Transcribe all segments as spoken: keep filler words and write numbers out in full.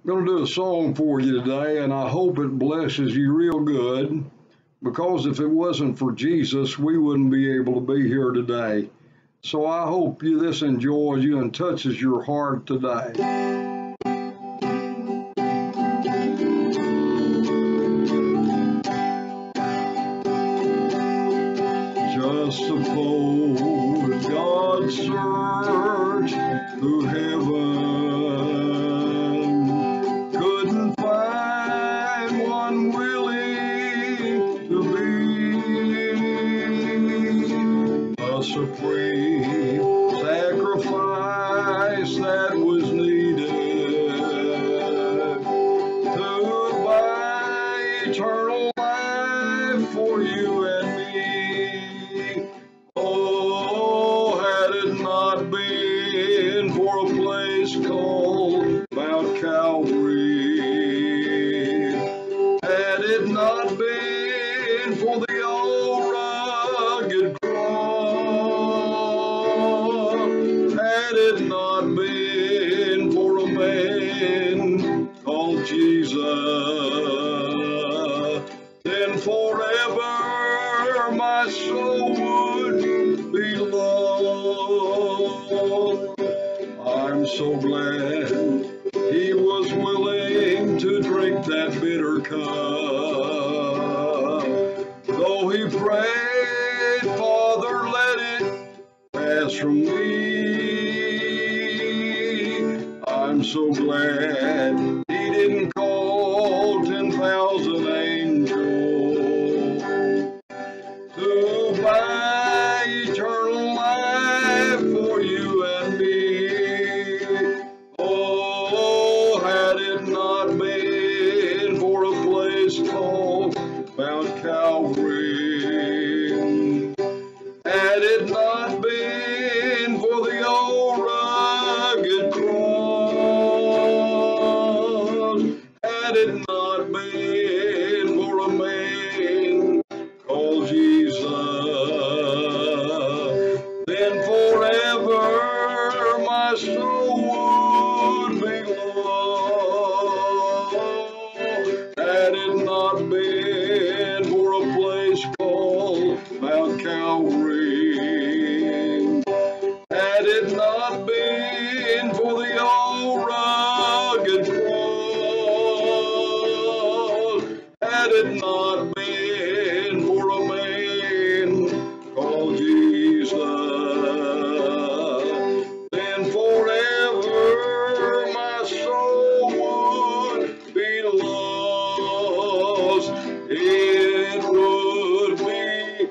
I'm going to do a song for you today, and I hope it blesses you real good, because if it wasn't for Jesus, we wouldn't be able to be here today. So I hope you this enjoys you and touches your heart today. Just suppose God searched through heaven, couldn't find one willing to be a supreme sacrifice that was needed to buy eternal life for you and me. Oh, had it not been for a place called Mount Calvary, had it not been for the old rugged cross, had it not been for a man called Jesus, then forever my soul would be lost. I'm so glad he was willing to drink that bitter cup. Though he prayed, Father, let it pass from me. I'm so glad he didn't call ten thousand angels to buy eternal life for you and me. Oh, had it not been for a place called Mount Calvary, had it not been for the old rugged cross, had it not been for a man called Jesus, then forever my soul would be lost. Had it not been for a place called Mount Calvary, had it not been for the old rugged cross, had it not been for a man called Jesus, then forever my soul would be lost. It would be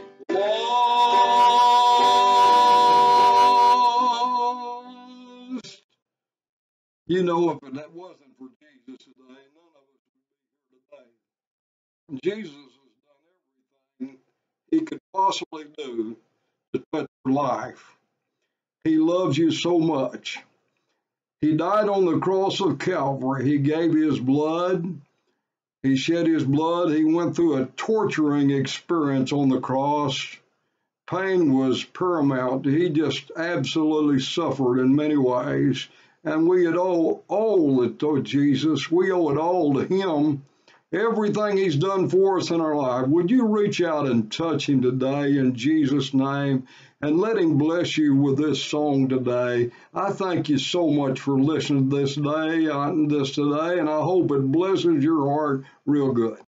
lost. You know, if that wasn't for Jesus today, none of us would be here today. Jesus has done everything he could possibly do to touch your life. He loves you so much. He died on the cross of Calvary. He gave his blood. He shed his blood. He went through a torturing experience on the cross. Pain was paramount. He just absolutely suffered in many ways. And we had all owe it to Jesus. We owe it all to him. Everything he's done for us in our life. Would you reach out and touch him today in Jesus' name and let him bless you with this song today? I thank you so much for listening to this day, uh, this today, and I hope it blesses your heart real good.